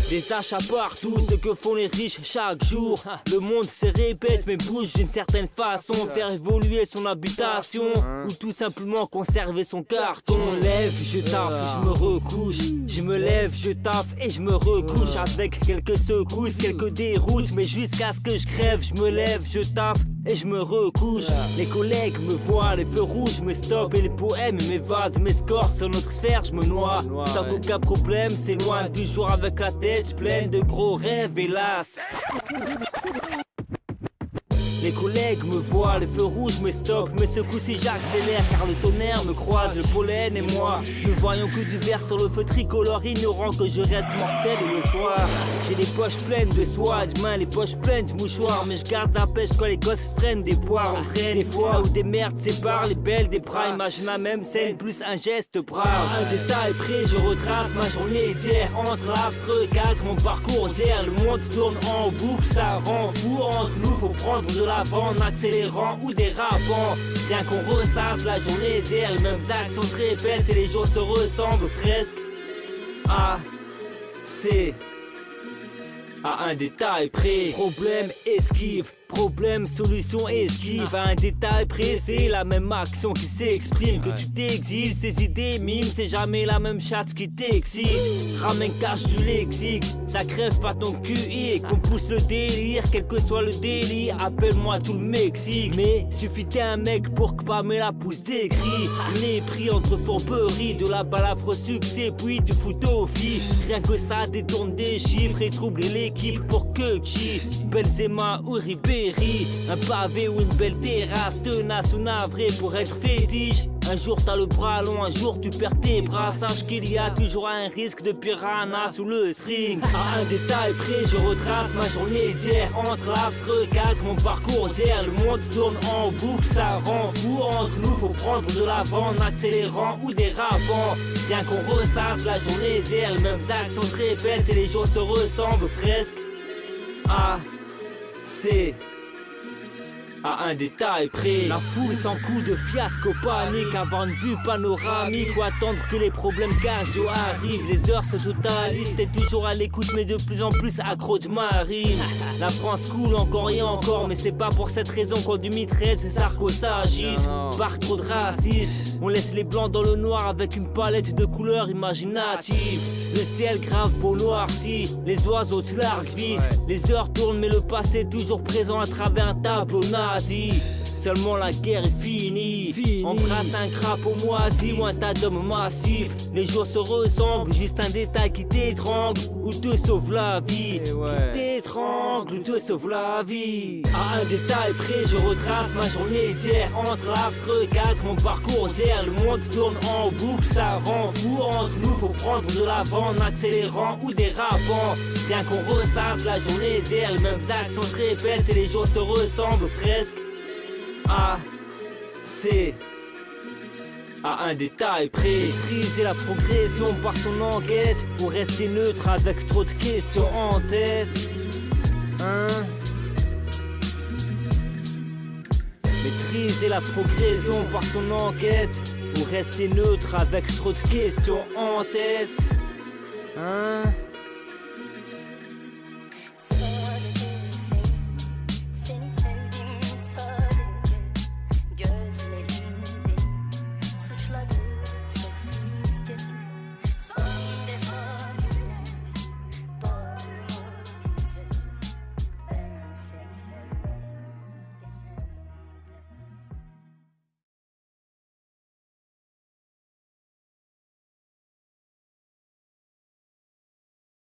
Des achats partout, ce que font les riches chaque jour. Le monde se répète mais bouge d'une certaine façon. Faire évoluer son habitation ou tout simplement conserver son carton. Je me lève, je taffe, je me recouche. Je me lève, je taffe et je me recouche. Avec quelques secousses, quelques déroutes, mais jusqu'à ce que je crève. Je me lève, je taffe et je me recouche. Les collègues me voient, les feux rouges me stoppent. Et les poèmes m'évadent, m'escortent sur notre sphère, je me noie. Sans aucun problème, c'est loin du jour avec la tête pleine de gros rêves, hélas. Les collègues me voient, les feux rouges me stoppent. Mais ce coup-ci j'accélère car le tonnerre me croise. Le pollen et moi, ne voyons que du vert sur le feu tricolore, ignorant que je reste mortel et le soir. J'ai les poches pleines de soie, demain les poches pleines de mouchoirs. Mais je garde la pêche quand les gosses se prennent des poires. On traîne des fois où des merdes séparent les belles des bras. Imagine la même scène plus un geste brave. Un détail près, je retrace ma journée d'hier. Entre l'abs, recadre mon parcours d'hier. Le monde tourne en boucle, ça rend fou. Entre nous, faut prendre de la en accélérant ou dérapant. Bien qu'on ressasse la journée d'hier, les mêmes actions se répètent et les jours se ressemblent presque. C'est à un détail près. Problème esquive, problème solution esquive. À un détail près, c'est la même action qui s'exprime. Que tu t'exiles, ces idées mimes, c'est jamais la même chatte qui t'excite. Ramène cache du lexique, ça crève pas ton QI. Qu'on pousse le délire, quel que soit le délit. Appelle-moi tout le Mexique. Mais suffit un mec pour que Pamela pousse des cris. Mépris entre fourberies, de la balafre au succès, puis du foot aux filles. Rien que ça détourne des chiffres et trouble l'équipe pour que chi. Benzema ou Ribéry, un pavé ou une belle terrasse, tenace ou navré pour être fétiche. Un jour t'as le bras long, un jour tu perds tes bras. Sache qu'il y a toujours un risque de piranha sous le string. À un détail près, je retrace ma journée d'hier. Entre l'abs, recadre mon parcours d'hier. Le monde tourne en boucle, ça rend fou. Entre nous, faut prendre de l'avant en accélérant ou dérapant. Bien qu'on ressasse la journée d'hier, les mêmes actions se répètent et les jours se ressemblent presque. C'est à un détail près. La foule sans coup de fiasco panique. Avoir une vue panoramique ou attendre que les problèmes cardio arrivent. Les heures se totalisent, t'es toujours à l'écoute mais de plus en plus accro de marine. La France coule encore et encore, mais c'est pas pour cette raison qu'on du mitraise et Sarko s'agite. Par trop de racisme, on laisse les blancs dans le noir avec une palette de couleurs imaginatives. Le ciel grave beau noirci, les oiseaux te larguent vite. Les heures tournent mais le passé est toujours présent à travers un tableau nazi. Seulement la guerre est finie. Embrasse un crapaud moisi ou un tas d'hommes massifs. Les jours se ressemblent, juste un détail qui t'étrangle ou te sauve la vie. Qui t'étrangle ou te sauve la vie. À un détail près, je retrace ma journée d'hier. Entre l'abs, recadre mon parcours d'hier. Le monde tourne en boucle, ça rend fou. Entre nous, faut prendre de l'avant en accélérant ou dérapant. Bien qu'on ressasse la journée d'hier, les mêmes actions se répètent et les jours se ressemblent presque. C'est à un détail près. Maîtriser la progression par son enquête pour rester neutre avec trop de questions en tête. Maîtriser la progression par son enquête pour rester neutre avec trop de questions en tête.